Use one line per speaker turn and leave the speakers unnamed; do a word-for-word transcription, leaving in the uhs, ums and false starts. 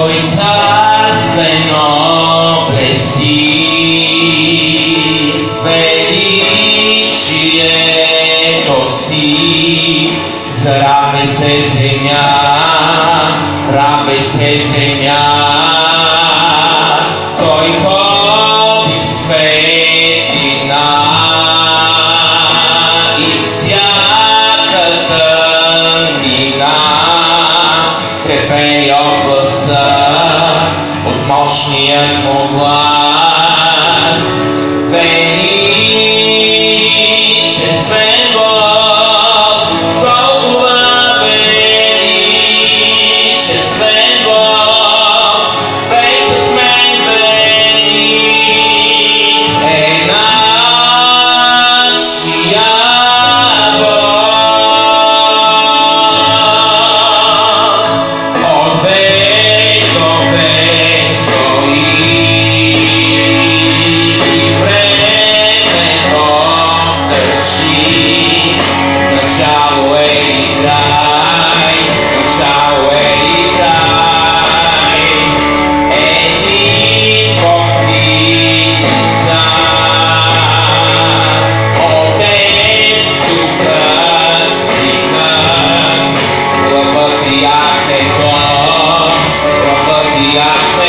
Tvoj carstvenog blesti, svedičije to si, zrabe se zemlja, rabe se zemlja, koji hodi svetina i всяка тъмнина трепери от гласа, от мощният му глас. Величествен Бог, толкова величествен Бог, безсмертен велик е нашия Бог. От век до век стои и времето държи. Начало е и край, начало е и край. Един Бог три лица, Отец, Духът, Синът, главът и ак е Бог, главът и ак